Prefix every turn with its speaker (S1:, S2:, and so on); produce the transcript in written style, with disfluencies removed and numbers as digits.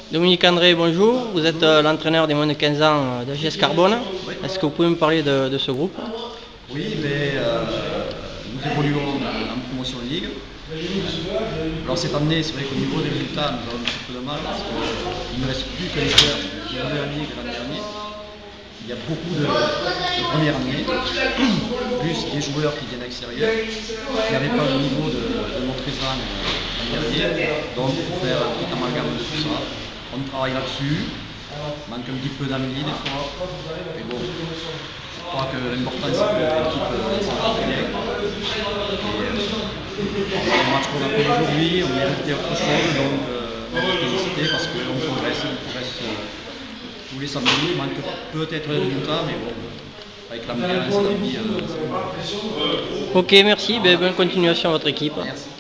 S1: Dominique André, bonjour. Vous êtes l'entraîneur des moins de 15 ans d'AGS Carbone.
S2: Oui,
S1: Est-ce que vous pouvez me parler de ce groupe?
S2: oui nous évoluons en promotion ligue. Alors cette année, c'est vrai qu'au niveau des résultats, nous avons un petit peu de mal parce qu'il ne reste plus qu'un joueur qui jouait en ligue l'an dernier. Il y a beaucoup de première année, plus des joueurs qui viennent extérieurs, qui n'avaient pas le niveau de notre présent l'an dernier. Donc il faut faire un petit amalgame de tout ça. On travaille là-dessus, manque un petit peu d'amis des fois, mais bon, je crois que l'important c'est que l'équipe s'entende bien. Et le match qu'on a fait aujourd'hui, on méritait autre chose, donc on est félicité parce qu'on progresse, tous les samedis. Il manque peut-être les résultats, mais bon, avec l'ambiance, la vie, c'est bon.
S1: Ok, merci. Bonne continuation à votre équipe.
S2: Merci.